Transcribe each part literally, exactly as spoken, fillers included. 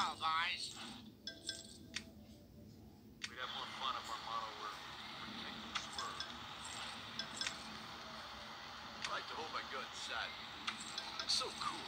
all, guys. We'd have more fun if our motto were protect and swerve. I like to hold my gun side. It's so cool.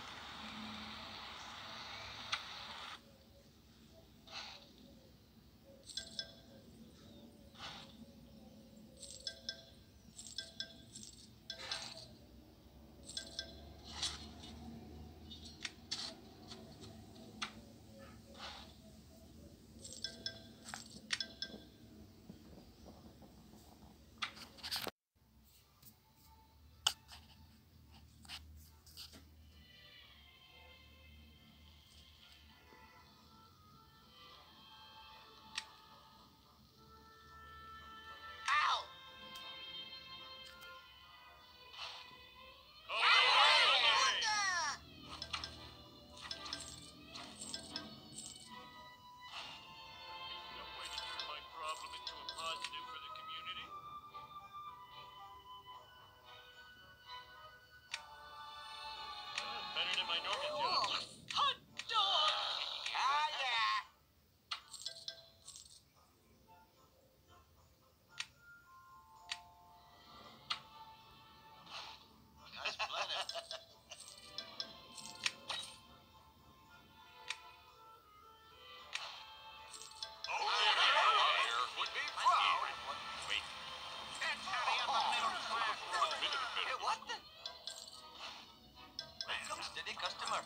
Customer.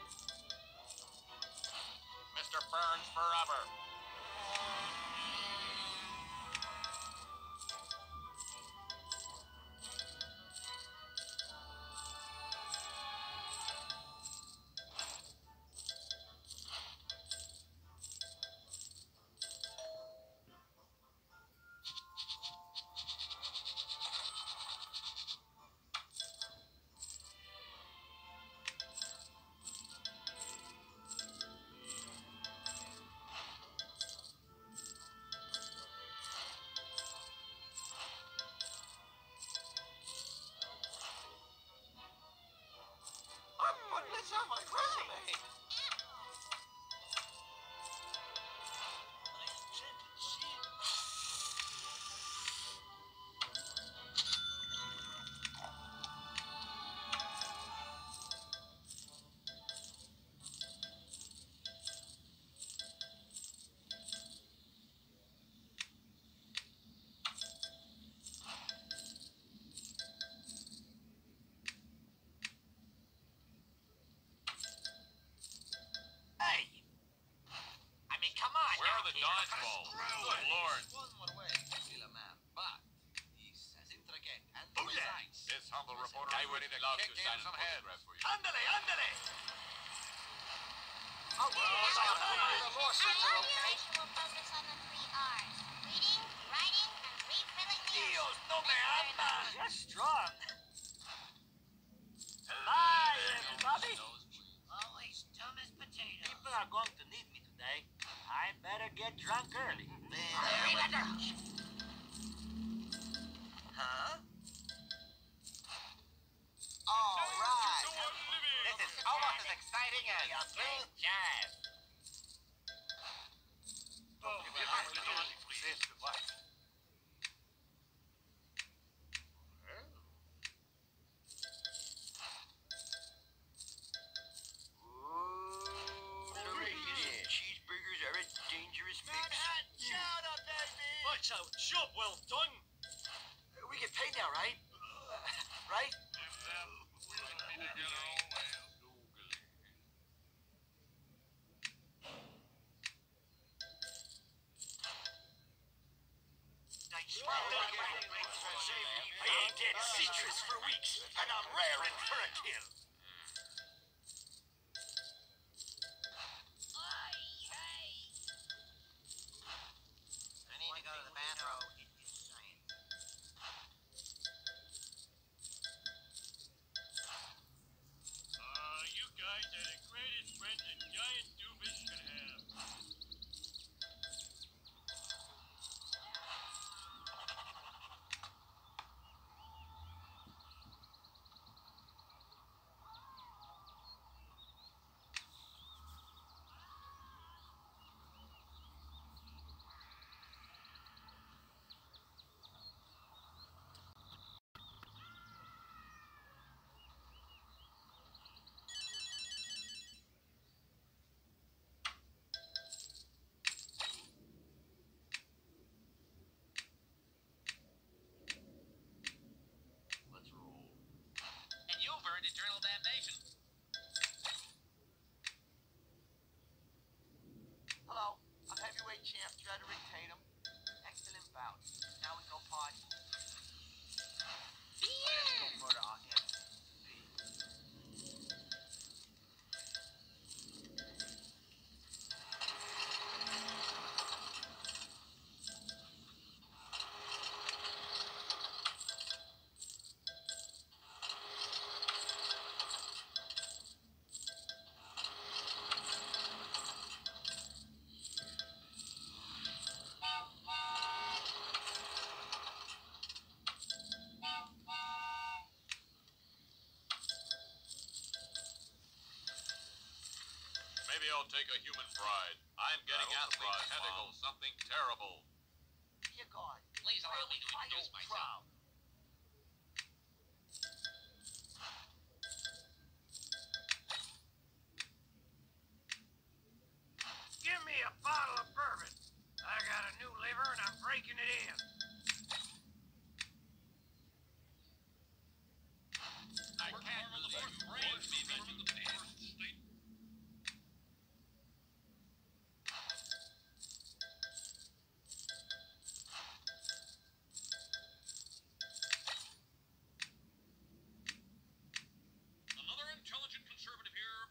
Mister Burns forever. It's on my resume. Dodgeball. Good Lord. One more way to kill a man, but he's as intricate and Oh, yeah. precise. This humble reporter I is would ready to love kick to in sign some an heads. autograph for you. Ándale, ándale. Oh, well, I don't know why the lawsuits are okay. Regulation will focus on the three R's. Reading, writing, and refilling the Dios, no me Thank you very ama. much. You're strong. Hi, everybody. Always dumb as potatoes. People are going to need me today. I better get drunk early. Very better. Huh? All right. This is almost as exciting as smooth jazz. Cheeseburgers are a dangerous mix. Manhattan chowder, baby. Watch out. Job well done. We get paid now, right? Right? I ain't get citrus for weeks, and I'm raring for a kill. I need to go to the bathroom. Uh, you guys are the greatest friends a giant doofus could have. I'll take a human bride. I'm getting out something brides, tentacle, Mom. Something terrible. Dear God, Please allow me to try introduce your myself. proud. Give me a bottle of bourbon. I got a new liver and I'm breaking it in. I can't believe you raised me back in the first state. Another intelligent conservative here.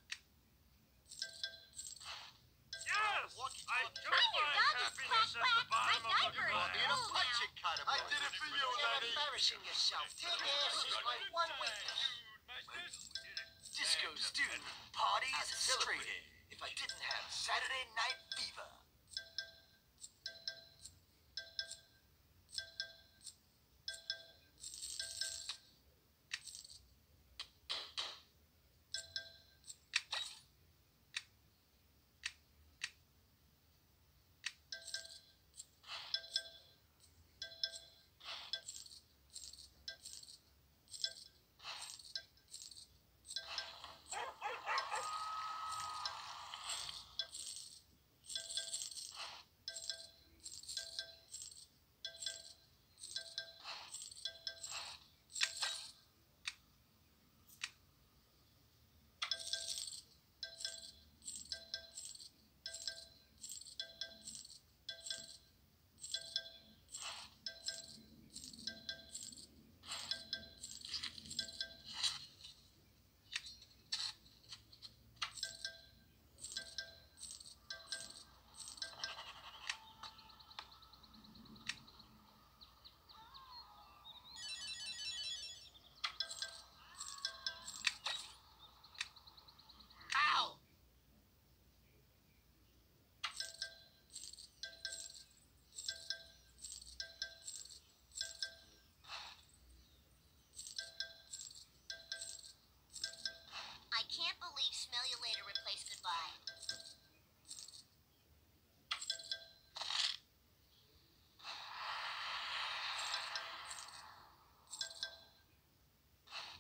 Yes! I do Your find dog is happiness quack, at the quack. My bottom of the diaper is glass. Being a full punching now. kind of I boy. did it for you, You're lady. embarrassing yourself. Big ass is my one weakness. Disco's due. Parties straight. If I didn't have Saturday Night Fever. Ow! I can't believe smell you later replaced goodbye.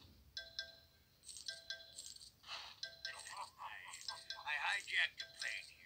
I hijacked the plane.